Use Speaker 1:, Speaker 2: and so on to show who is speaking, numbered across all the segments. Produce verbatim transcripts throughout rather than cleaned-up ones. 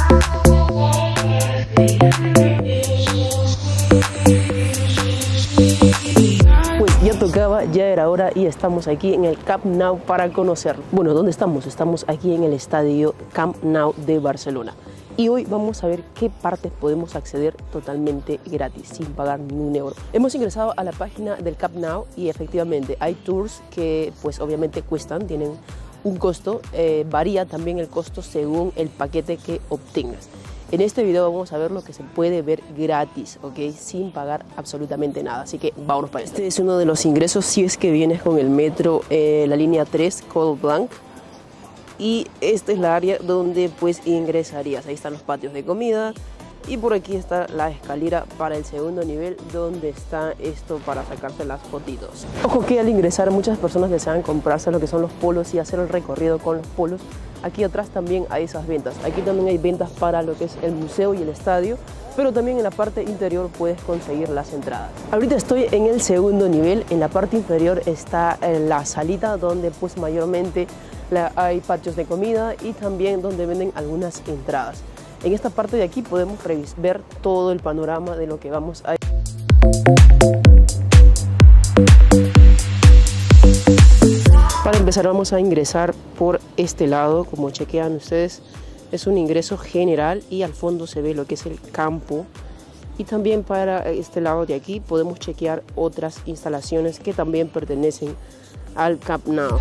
Speaker 1: Pues ya tocaba, ya era hora y estamos aquí en el Camp Nou para conocerlo. Bueno, ¿dónde estamos? Estamos aquí en el estadio Camp Nou de Barcelona. Y hoy vamos a ver qué partes podemos acceder totalmente gratis, sin pagar ni un euro. Hemos ingresado a la página del Camp Nou y efectivamente hay tours que pues obviamente cuestan, tienen un costo, eh, varía también el costo según el paquete que obtengas. En este video vamos a ver lo que se puede ver gratis, ¿ok? Sin pagar absolutamente nada, así que vámonos para allá. Este es uno de los ingresos si es que vienes con el metro, eh, la línea tres, Col Blanc. Y esta es la área donde pues ingresarías. Ahí están los patios de comida y por aquí está la escalera para el segundo nivel donde está esto para sacarse las fotitos. Ojo que al ingresar muchas personas desean comprarse lo que son los polos y hacer el recorrido con los polos. Aquí atrás también hay esas ventas. Aquí también hay ventas para lo que es el museo y el estadio, pero también en la parte interior puedes conseguir las entradas. Ahorita estoy en el segundo nivel. En la parte inferior está la salita donde pues mayormente La, hay patios de comida y también donde venden algunas entradas. En esta parte de aquí podemos ver todo el panorama de lo que vamos a... Para empezar vamos a ingresar por este lado. Como chequean ustedes, es un ingreso general y al fondo se ve lo que es el campo. Y también para este lado de aquí podemos chequear otras instalaciones que también pertenecen al Camp Nou.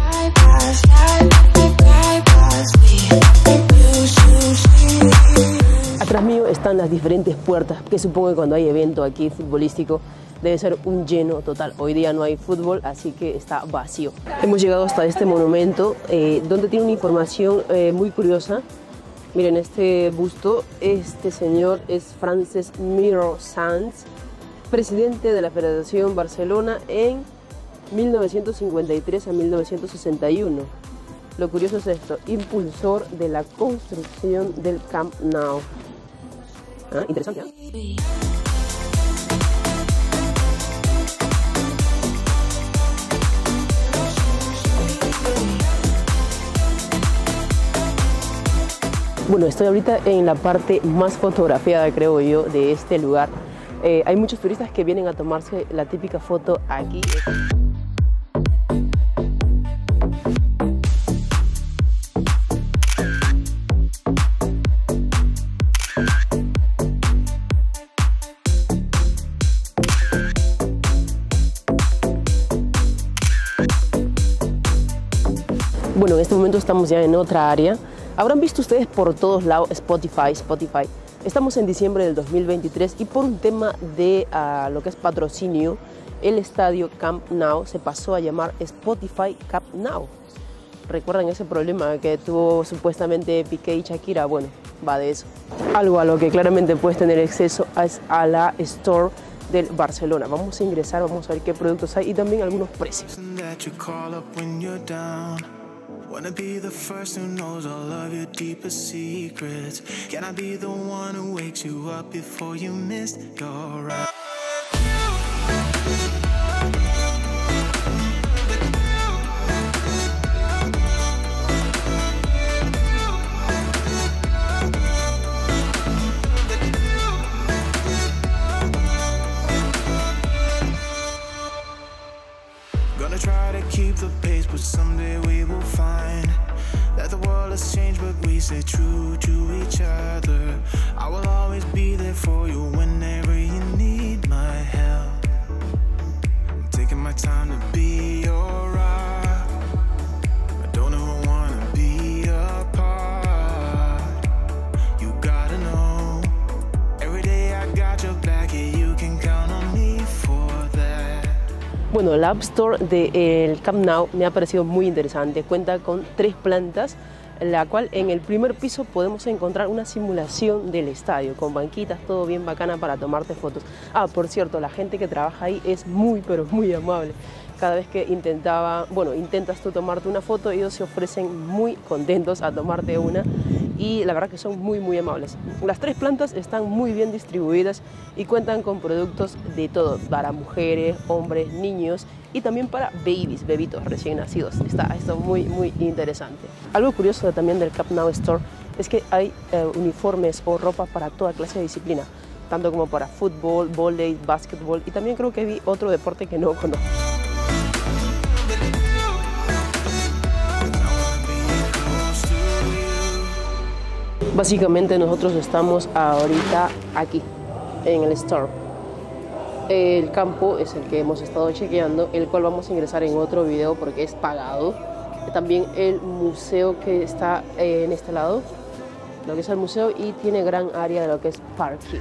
Speaker 1: Atrás mío están las diferentes puertas, que supongo que cuando hay evento aquí futbolístico debe ser un lleno total. Hoy día no hay fútbol, así que está vacío. Hemos llegado hasta este monumento, eh, donde tiene una información eh, muy curiosa. Miren este busto, este señor es Francesc Miró Sans, presidente de la Federación Barcelona en mil novecientos cincuenta y tres a mil novecientos sesenta y uno. Lo curioso es esto, impulsor de la construcción del Camp Nou. Ah, interesante, ¿eh? Bueno, estoy ahorita en la parte más fotografiada, creo yo, de este lugar. Eh, hay muchos turistas que vienen a tomarse la típica foto aquí. Bueno, en este momento estamos ya en otra área. Habrán visto ustedes por todos lados Spotify, Spotify. Estamos en diciembre del dos mil veintitrés y por un tema de uh, lo que es patrocinio, el estadio Camp Nou se pasó a llamar Spotify Camp Nou. ¿Recuerdan ese problema que tuvo supuestamente Piqué y Shakira? Bueno, va de eso. Algo a lo que claramente puedes tener acceso es a la Store del Barcelona. Vamos a ingresar, vamos a ver qué productos hay y también algunos precios. Wanna be the first who knows all of your deepest secrets. Can I be the one who wakes you up before you miss your ride? Gonna try to keep the pace, but someday we will find that the world has changed, but we stay true to each other. I will always be there for you whenever you need my help. I'm taking my time to be your rock. I don't ever wanna be apart. You gotta know, every day I got your back, yeah, you can count on me for that. Bueno, la App Store del Camp Nou me ha parecido muy interesante. Cuenta con tres plantas, la cual en el primer piso podemos encontrar una simulación del estadio, con banquitas, todo bien bacana para tomarte fotos. Ah, por cierto, la gente que trabaja ahí es muy, pero muy amable. Cada vez que intentaba, bueno, intentas tú tomarte una foto, ellos se ofrecen muy contentos a tomarte una. Y la verdad que son muy muy amables. Las tres plantas están muy bien distribuidas y cuentan con productos de todo, para mujeres, hombres, niños y también para babies, bebitos recién nacidos. Está esto muy muy interesante. Algo curioso también del Camp Nou Store es que hay eh, uniformes o ropa para toda clase de disciplina, tanto como para fútbol, vóley, básquetbol, y también creo que vi otro deporte que no conozco. Básicamente nosotros estamos ahorita aquí, en el store. El campo es el que hemos estado chequeando, el cual vamos a ingresar en otro video porque es pagado. También el museo que está eh, en este lado, lo que es el museo, y tiene gran área de lo que es parking.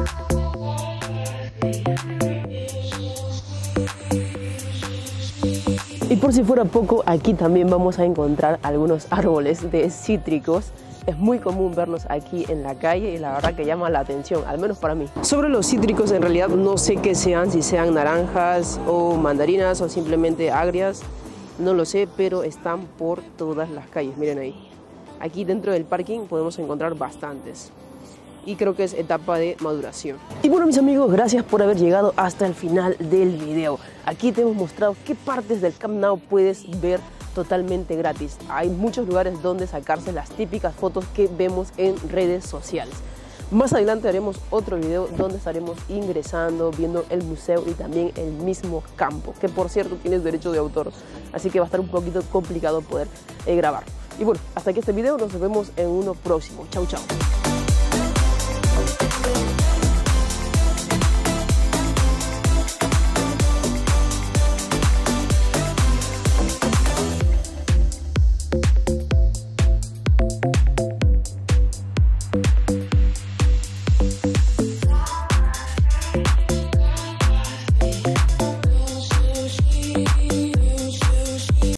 Speaker 1: Y por si fuera poco, aquí también vamos a encontrar algunos árboles de cítricos. Es muy común verlos aquí en la calle y la verdad que llama la atención, al menos para mí. Sobre los cítricos, en realidad no sé qué sean, si sean naranjas o mandarinas o simplemente agrias, no lo sé, pero están por todas las calles, miren ahí. Aquí dentro del parking podemos encontrar bastantes. Y creo que es etapa de maduración. Y bueno, mis amigos, gracias por haber llegado hasta el final del video. Aquí te hemos mostrado qué partes del Camp Nou puedes ver totalmente gratis. Hay muchos lugares donde sacarse las típicas fotos que vemos en redes sociales. Más adelante haremos otro video donde estaremos ingresando, viendo el museo y también el mismo campo, que por cierto tienes derecho de autor, así que va a estar un poquito complicado poder eh, grabar. Y bueno, hasta aquí este video, nos vemos en uno próximo. Chau, chau.